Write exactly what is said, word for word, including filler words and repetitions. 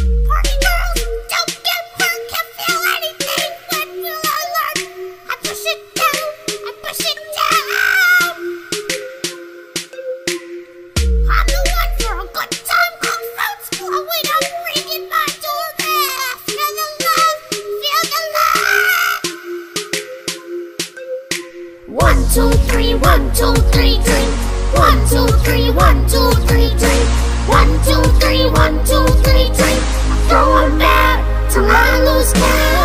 Party girls, don't get hurt, can't feel anything. When will I learn? I push it down, I push it down. I'm the one for a good time, good fruits blowing up, ringing my doorbell. Feel the love, feel the love. One, two, three, one, two, three, drink. One, two, three, one, two, three, drink. One, two, three, one, two, three, drink. Throw 'em back till I lose count.